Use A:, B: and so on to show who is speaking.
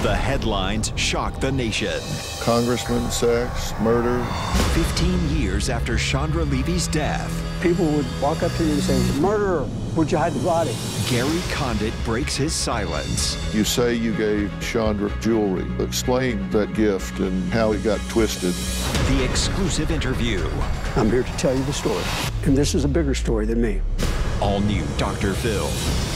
A: The headlines shock the nation.
B: Congressman, sex, murder.
A: 15 years after Chandra Levy's death.
C: People would walk up to you and say, "Murderer, where'd you hide the body?"
A: Gary Condit breaks his silence.
B: You say you gave Chandra jewelry. Explain that gift and how it got twisted.
A: The exclusive interview.
C: I'm here to tell you the story. And this is a bigger story than me.
A: All new Dr. Phil.